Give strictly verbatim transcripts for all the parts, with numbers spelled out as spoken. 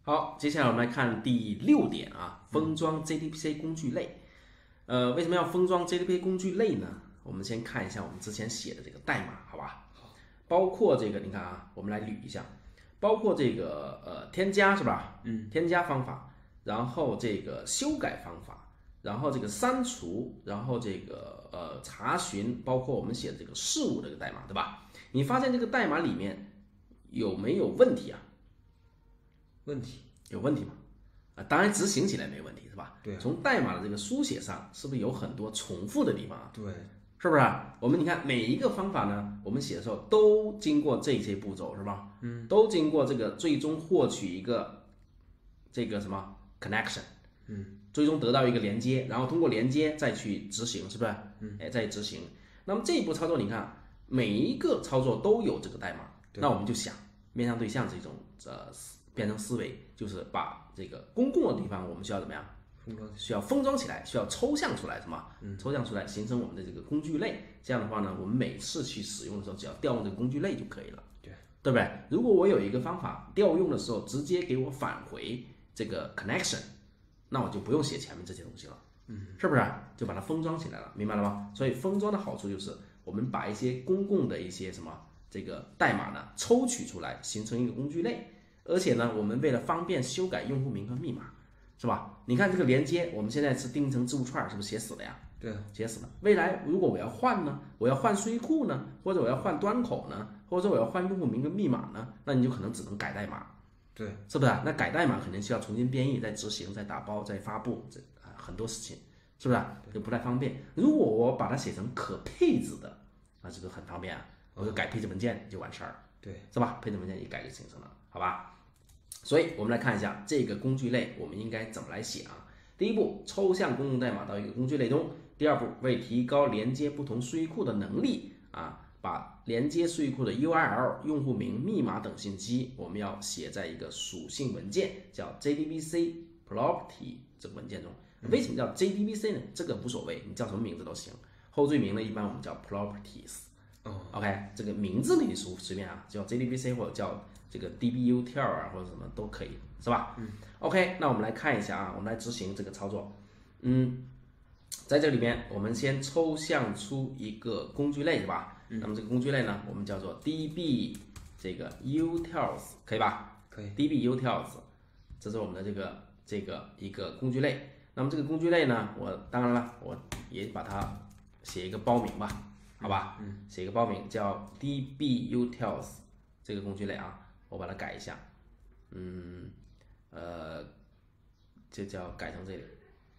好，接下来我们来看第六点啊，封装 J D B C 工具类。呃，为什么要封装 J D B C 工具类呢？我们先看一下我们之前写的这个代码，好吧？好，包括这个，你看啊，我们来捋一下，包括这个呃添加是吧？嗯，添加方法，然后这个修改方法，然后这个删除，然后这个呃查询，包括我们写的这个事务这个代码，对吧？你发现这个代码里面有没有问题啊？ 问题有问题吗？啊，当然执行起来没问题，是吧？ 对啊。 从代码的这个书写上，是不是有很多重复的地方啊？ 对， 是不是啊？我们你看每一个方法呢，我们写的时候都经过这些步骤，是吧？嗯，都经过这个最终获取一个这个什么 connection， 嗯，最终得到一个连接，然后通过连接再去执行，是不是？嗯，哎，再执行。那么这一步操作，你看每一个操作都有这个代码，那我们就想面向对象这种呃。变成思维，就是把这个公共的地方，我们需要怎么样？需要封装起来，需要抽象出来，什么？嗯，抽象出来，形成我们的这个工具类。这样的话呢，我们每次去使用的时候，只要调用这个工具类就可以了。对，对不对？如果我有一个方法调用的时候，直接给我返回这个 connection， 那我就不用写前面这些东西了。嗯，是不是？就把它封装起来了，明白了吗？所以封装的好处就是，我们把一些公共的一些什么这个代码呢抽取出来，形成一个工具类。而且呢，我们为了方便修改用户名和密码，是吧？你看这个连接，我们现在是定义成字符串，是不是写死了呀？ 对， 写死了。未来如果我要换呢，我要换税库呢，或者我要换端口呢，或者我要换用户名跟密码呢，那你就可能只能改代码， 对， 是不是？那改代码肯定需要重新编译、再执行、再打包、再发布，这啊很多事情，是不是？就不太方便。如果我把它写成可配置的，那是不是很方便啊？我就改配置文件就完事儿， 对， 是吧？配置文件一改就形成了，好吧？所以我们来看一下这个工具类我们应该怎么来写啊？第一步，抽象公共代码到一个工具类中；第二步，为提高连接不同数据库的能力啊，把连接数据库的 U R L、用户名、密码等信息，我们要写在一个属性文件，叫 J D B C property 这个文件中。为什么叫 J D B C 呢？这个无所谓，你叫什么名字都行。后缀名呢，一般我们叫 properties。OK， 这个名字你随随便啊，叫 J D B C 或者叫这个 D B U T L 啊，或者什么都可以，是吧？嗯。OK， 那我们来看一下啊，我们来执行这个操作。嗯，在这里面我们先抽象出一个工具类，是吧？嗯。那么这个工具类呢，我们叫做 D B 这个 utils， 可以吧？ 可以。 D B utils， 这是我们的这个这个一个工具类。那么这个工具类呢，我当然了，我也把它写一个包名吧。好吧，嗯，写一个包名叫 D B utils 这个工具类啊，我把它改一下，嗯，呃，就叫改成这里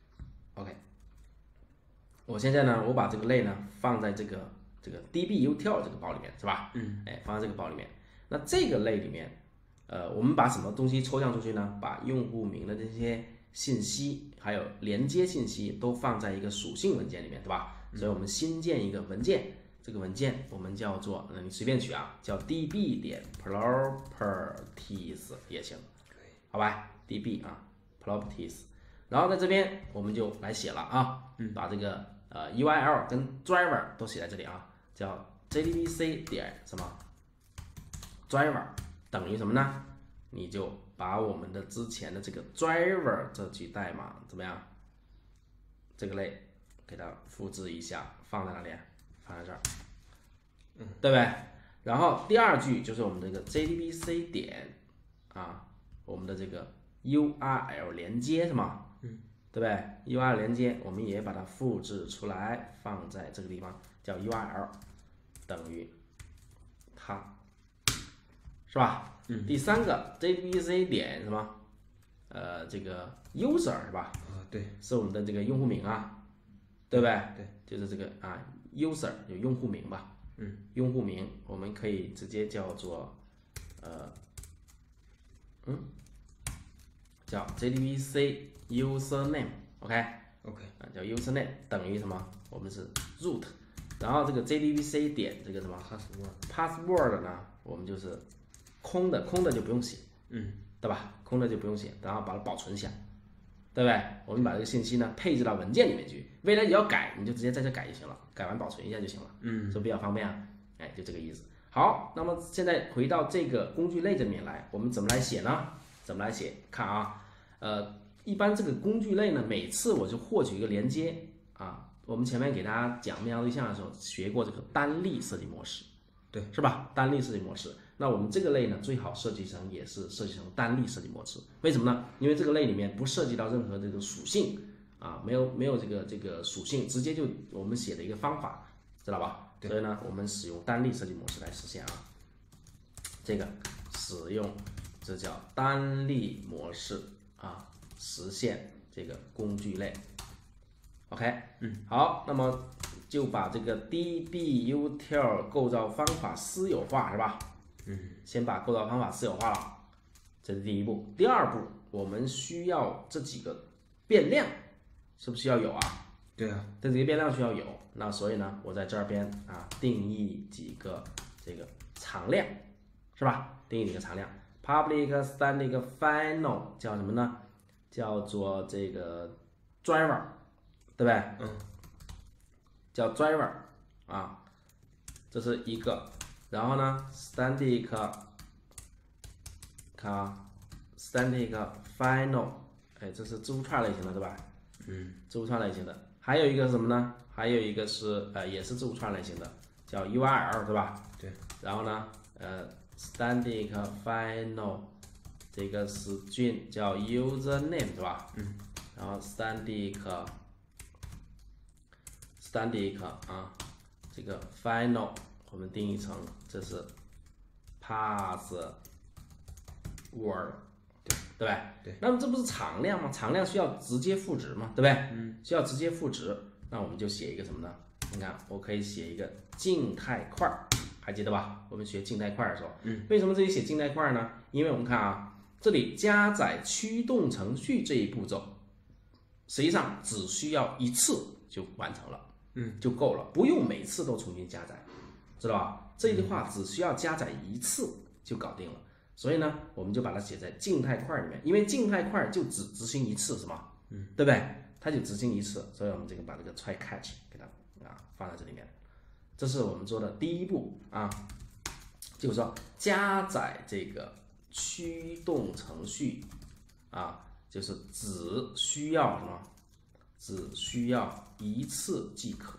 ，OK。我现在呢，我把这个类呢放在这个这个 D B utils 这个包里面，是吧？嗯，哎，放在这个包里面。那这个类里面，呃，我们把什么东西抽象出去呢？把用户名的这些信息，还有连接信息都放在一个属性文件里面，对吧？所以我们新建一个文件，这个文件我们叫做，那你随便取啊，叫 db 点 properties 也行，好吧 ？db 啊 properties， 然后在这边我们就来写了啊，把这个呃 U I L 跟 driver 都写在这里啊，叫 jdbc 点什么 driver 等于什么呢？你就把我们的之前的这个 driver 这句代码怎么样？这个类。给它复制一下，放在哪里？放在这儿，嗯，对不对？然后第二句就是我们这个 J D B C 点啊，我们的这个 U R L 连接是吗？嗯，对不对 ？U R L 连接我们也把它复制出来，放在这个地方，叫 U R L 等于它，是吧？嗯。第三个 J D B C 点什么？呃，这个 user 是吧？ 啊，对， 是我们的这个用户名啊。对不对？ 对， 就是这个啊 ，user 有用户名吧？嗯，用户名我们可以直接叫做呃，嗯，叫 J D B C username，OK，OK，、 okay? okay. 啊，叫 username 等于什么？我们是 root， 然后这个 J D B C 点这个什么 password，password 呢，我们就是空的，空的就不用写，嗯，对吧？空的就不用写，然后把它保存下。对不对？我们把这个信息呢配置到文件里面去，未来你要改，你就直接在这改就行了，改完保存一下就行了，嗯，是不是比较方便啊？就这个意思。好，那么现在回到这个工具类这里面来，我们怎么来写呢？ 怎么来写？看啊，呃，一般这个工具类呢，每次我就获取一个连接啊。我们前面给大家讲面向对象的时候学过这个单例设计模式， 对， 是吧？单例设计模式。那我们这个类呢，最好设计成也是设计成单例设计模式。为什么呢？因为这个类里面不涉及到任何这个属性啊，没有没有这个这个属性，直接就我们写的一个方法，知道吧？所以呢，我们使用单例设计模式来实现啊。这个使用这叫单例模式啊，实现这个工具类。OK， 嗯，好，那么就把这个 D B util 构造方法私有化，是吧？嗯，先把构造方法私有化了，这是第一步。第二步，我们需要这几个变量，是不是要有啊？ 对啊， 这几个变量需要有。那所以呢，我在这边啊定义几个这个常量，是吧？定义几个常量 ，public static final 叫什么呢？叫做这个 driver， 对不对？ 嗯， 叫 driver 啊，这是一个。然后呢 ，static， 看啊 ，static final， 哎，这是字符串类型的，对吧？嗯，字符串类型的。还有一个是什么呢？还有一个是呃，也是字符串类型的，叫 U R L， 对吧？ 对。 然后呢，呃 ，static final 这个 string 叫 username， 对吧？嗯。然后 static static 啊，这个 final 我们定义成这是 password， 对对吧？对。那么这不是常量吗？常量需要直接赋值嘛，对不对？嗯。需要直接赋值，那我们就写一个什么呢？你看，我可以写一个静态块，还记得吧？我们学静态块的时候，嗯，为什么这里写静态块呢？因为我们看啊，这里加载驱动程序这一步骤，实际上只需要一次就完成了，嗯，就够了，不用每次都重新加载，知道吧？这句话只需要加载一次就搞定了。所以呢，我们就把它写在静态块里面，因为静态块就只执行一次，是吗？嗯，对不对？它就执行一次，所以我们这个把这个 try catch 给它啊放在这里面。这是我们做的第一步啊，就是说加载这个驱动程序啊，就是只需要什么？只需要一次即可，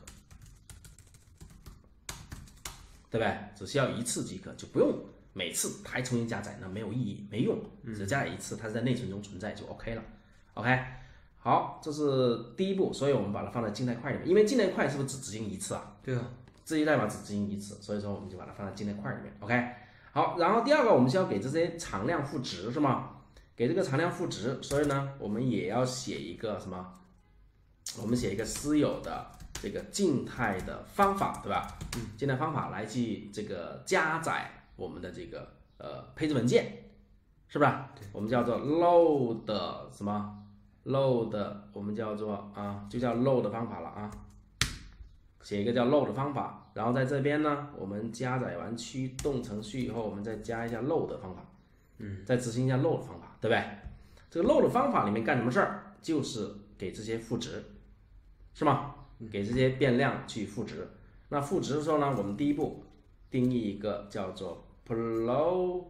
对不对？只需要一次即可，就不用每次还重新加载，那没有意义，没用。只加载一次，它是在内存中存在就 OK 了。OK， 好，这是第一步，所以我们把它放在静态块里面，因为静态块是不是只执行一次啊？ 对啊， 这一代码只执行一次，所以说我们就把它放在静态块里面。OK， 好，然后第二个我们需要给这些常量赋值，是吗？给这个常量赋值，所以呢，我们也要写一个什么？我们写一个私有的这个静态的方法，对吧？嗯，静态方法来去这个加载我们的这个呃配置文件，是不是？我们叫做 load 什么 load， 我们叫做啊，就叫 load 方法了啊。写一个叫 load 方法，然后在这边呢，我们加载完驱动程序以后，我们再加一下 load 方法，嗯，再执行一下 load 方法，对不对？这个 load 方法里面干什么事儿？就是给这些赋值，是吗？给这些变量去赋值。那赋值的时候呢，我们第一步定义一个叫做 properties，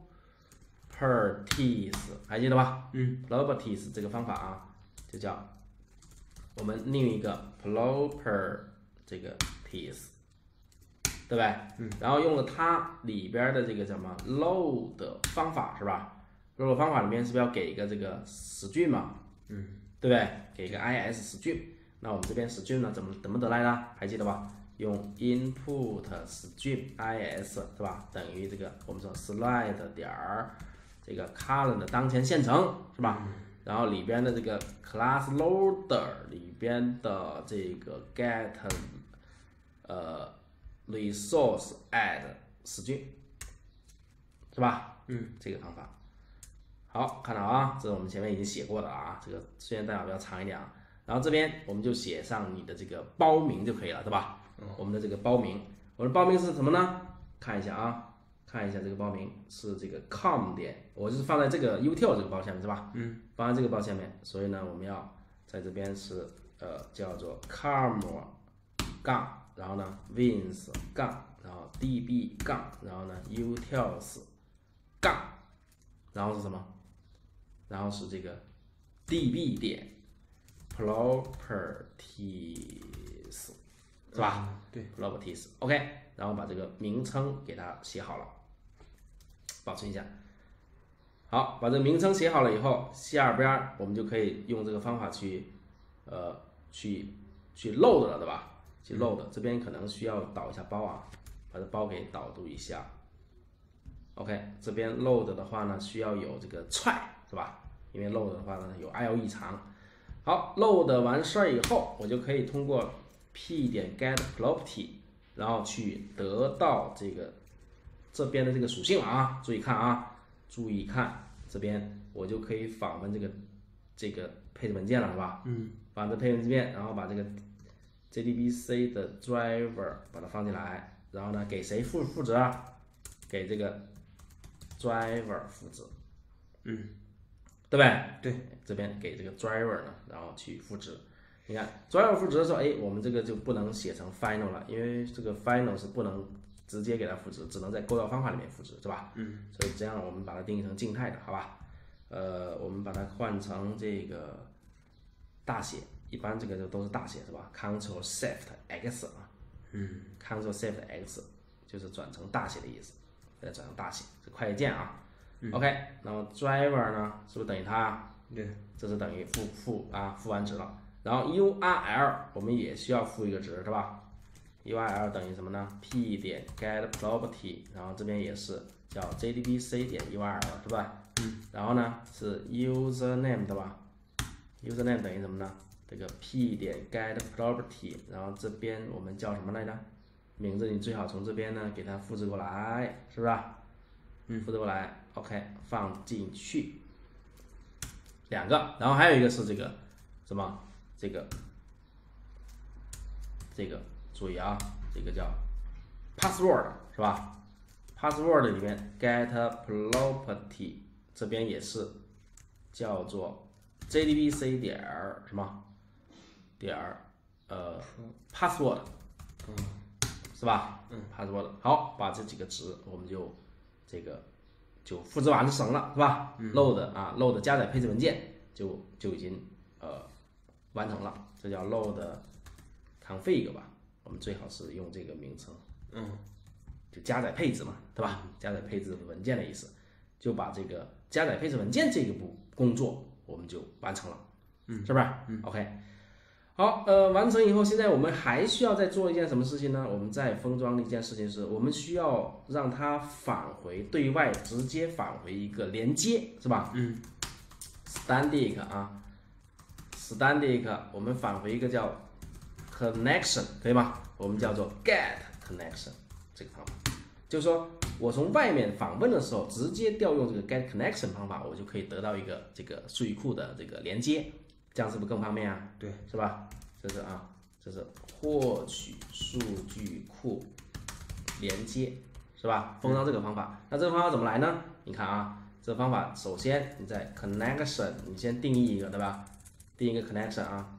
还记得吧？嗯 ，properties 这个方法啊，就叫我们另一个 proper 这个 piece， 对不对？嗯，然后用了它里边的这个什么 load 方法，是吧？ load 方法里面是不是要给一个这个 string 嘛？嗯，对不对？给一个 is string。那我们这边 string 呢，怎么怎么得来的？还记得吧？用 input string is 对吧？等于这个我们说 slide 点儿这个 current 当前现成是吧？嗯，然后里边的这个 class loader 里边的这个 get 呃 resource add string 是吧？嗯，这个方法。好，看到啊，这是我们前面已经写过的啊，这个虽然代码比较长一点啊。然后这边我们就写上你的这个包名就可以了，对吧？嗯，我们的这个包名，我的包名是什么呢？看一下啊，看一下这个包名是这个 com 点，我就是放在这个 util 这个包下面是吧？嗯，放在这个包下面，所以呢，我们要在这边是呃叫做 com 杠，然后呢 wins 杠，然后 db 杠，然后呢 utils 杠，然后是什么然后是这个 db 点 properties 是吧？ 嗯、对 ，properties，OK， 然后把这个名称给它写好了，保存一下。好，把这名称写好了以后，下边我们就可以用这个方法去，呃，去去 load 了，对吧？去 load，、嗯、这边可能需要导一下包啊，把这包给导入一下。OK， 这边 load 的话呢，需要有这个踹，是吧？因为 load 的话呢，有 I O 异常。好 ，load 完事儿以后，我就可以通过 p 点 get property， 然后去得到这个这边的这个属性啊。注意看啊。注意看，这边我就可以访问这个这个配置文件了，是吧？ 嗯。 访问配置文件，然后把这个 J D B C 的 driver 把它放进来，然后呢，给谁赋赋值啊？给这个 driver 赋值， 嗯， 对不对？ 对， 这边给这个 driver 呢，然后去赋值。你看 driver 赋值的时候，哎，我们这个就不能写成 final 了，因为这个 final 是不能直接给它赋值，只能在构造方法里面赋值，是吧？ 嗯， 所以这样我们把它定义成静态的，好吧？呃，我们把它换成这个大写，一般这个就都是大写，是吧 ？Ctrl Shift X 啊， 嗯 ，Ctrl Shift X 就是转成大写的意思，再转成大写，是快捷键啊。嗯、OK， 然后 driver 呢，是不是等于它？ 对， 这是等于赋赋啊，赋完值了。然后 U R L 我们也需要赋一个值，是吧？U R L 等于什么呢 ？P 点 get property， 然后这边也是叫 J D B C 点 U R L， 对吧？ 嗯。 然后呢是 username， 对吧 ？username 等于什么呢？这个 P 点 get property， 然后这边我们叫什么来着？名字你最好从这边呢给它复制过来，是不是？嗯，复制过来 ，OK， 放进去两个，然后还有一个是这个什么？这个这个。注意啊，这个叫 password 是吧 ？password 里面 get property 这边也是叫做 J D B C 点儿什么点儿呃 password， 是吧？嗯 ，password 好，把这几个值我们就这个就复制完成了，是吧、嗯、？load 啊 ，load 加载配置文件就就已经呃完成了，这叫 load config 吧。我们最好是用这个名称， 嗯， 就加载配置嘛，对吧？加载配置文件的意思，就把这个加载配置文件这个步工作我们就完成了，嗯，是不是？嗯 ，OK， 好，呃，完成以后，现在我们还需要再做一件什么事情呢？我们再封装的一件事情是，我们需要让它返回对外直接返回一个连接，是吧？ 嗯 ，static 啊 ，static， 我们返回一个叫connection 可以吗？我们叫做 get connection 这个方法，就是说我从外面访问的时候，直接调用这个 get connection 方法，我就可以得到一个这个数据库的这个连接，这样是不是更方便啊？ 对， 是吧？这是啊，这是获取数据库连接，是吧？封装这个方法，那这个方法怎么来呢？你看啊，这个方法首先你在 connection 你先定义一个，对吧？定义一个 connection 啊。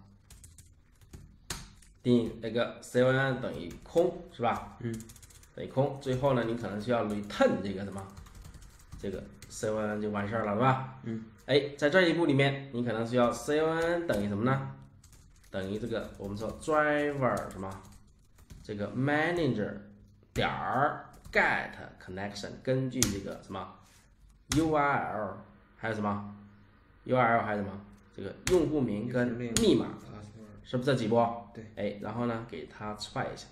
定义那个 cln 等于空是吧？ 嗯， 等于空。最后呢，你可能需要 return 这个什么，这个 cln 就完事儿了，对吧？ 嗯， 哎，在这一步里面，你可能需要 cln 等于什么呢？等于这个我们说 driver 什么，这个 manager 点儿 get connection， 根据这个什么 U R L 还有什么 U R L 还有什么这个用户名跟密码。是不是这几步？ 对， 哎，然后呢，给它踹一下，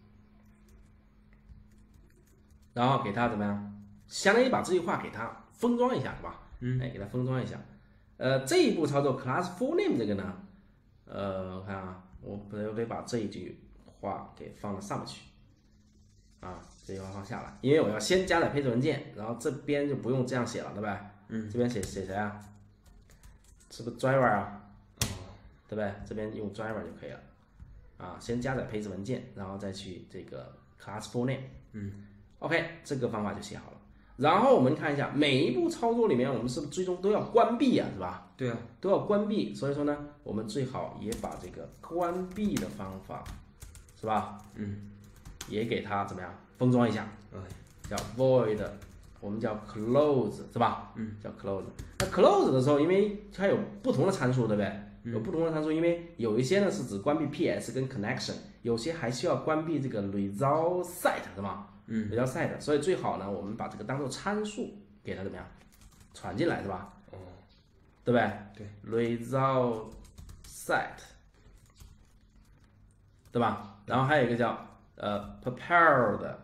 然后给它怎么样？相当于把这句话给它封装一下，是吧？ 嗯， 哎，给它封装一下。呃，这一步操作 class full name 这个呢，呃，我看啊，我我得把这一句话给放到上面去，啊，这句话放下来，因为我要先加载配置文件，然后这边就不用这样写了，对吧？ 嗯， 这边写写谁啊？是不是 driver 啊？对不对？这边用 driver 就可以了，啊，先加载配置文件，然后再去这个 class full name， 嗯 ，OK， 这个方法就写好了。然后我们看一下每一步操作里面，我们是不是最终都要关闭啊，是吧？ 对啊， 都要关闭。所以说呢，我们最好也把这个关闭的方法，是吧？ 嗯， 也给它怎么样封装一下， 嗯， 叫 void 我们叫 close 是吧？嗯，叫 close。那 close 的时候，因为它有不同的参数，对不对？有不同的参数，因为有一些呢是指关闭 P S 跟 connection， 有些还需要关闭这个 result set 是吧？嗯 ，result set， 所以最好呢，我们把这个当做参数给它怎么样传进来是吧？哦，对不对？对 ，result set， 对吧？然后还有一个叫呃 prepared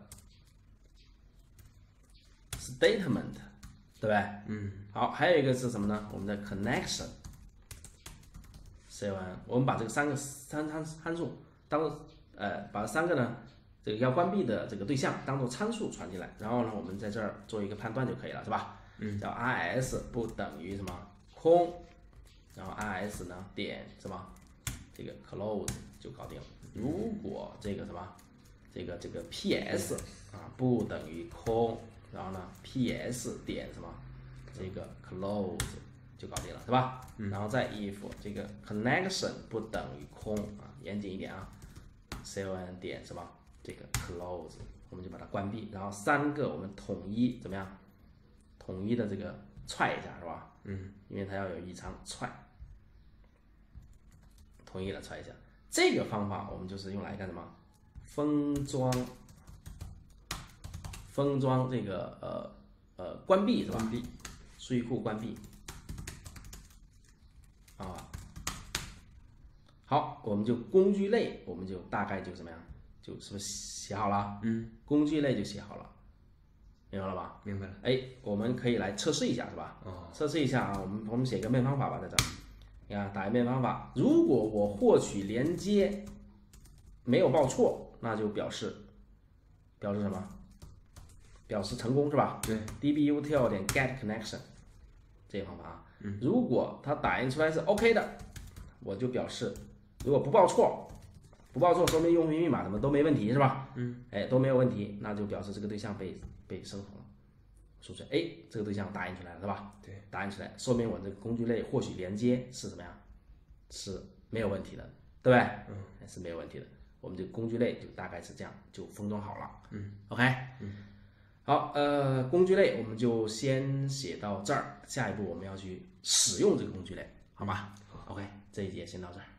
statement， 对不对？嗯。好，还有一个是什么呢？我们的 connection。C O N， 我们把这个三个三参参数当做呃，把三个呢这个要关闭的这个对象当做参数传进来，然后呢，我们在这儿做一个判断就可以了，是吧？嗯。叫 R S 不等于什么空，然后 R S 呢点什么这个 close 就搞定了。如果这个什么这个这个 P S 啊不等于空，然后呢 P S 点什么这个 close。就搞定了，是吧？嗯、然后再 if 这个 connection 不等于空啊，严谨一点啊 ，con 点什么这个 close， 我们就把它关闭，然后三个我们统一怎么样？统一的这个踹一下是吧？嗯，因为它要有异常踹，统一的踹一下。这个方法我们就是用来干什么？封装，封装这个呃呃关闭是吧？关闭，数据库关闭。啊，好，我们就工具类，我们就大概就怎么样，就是不是写好了？嗯，工具类就写好了，明白了吧？ 明白了。 哎，我们可以来测试一下，是吧？哦，测试一下啊，我们我们写个面方法吧，在这儿，你看打一面方法，如果我获取连接没有报错，那就表示表示什么？表示成功是吧？ 对 ，dbutil 点 get connection 这个方法啊。如果它打印出来是 OK 的，我就表示如果不报错，不报错说明用户密码什么都没问题是吧？嗯，哎都没有问题，那就表示这个对象被被生成了，是不是？哎，这个对象打印出来了是吧？ 对， 打印出来，说明我这个工具类获取连接是怎么样？是没有问题的，对不对？嗯，是没有问题的。我们这个工具类就大概是这样，就封装好了。嗯 ，OK。嗯。好，呃，工具类我们就先写到这儿，下一步我们要去使用这个工具类，好吗？OK，这一节先到这儿。